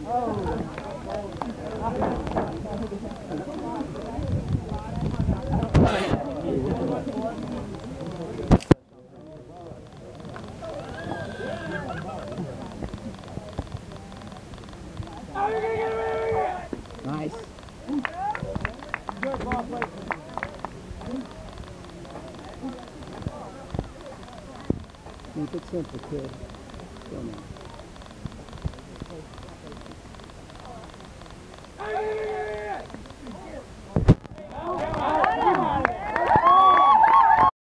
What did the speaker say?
Nice. Good ball play. Keep it simple, kid. Come on.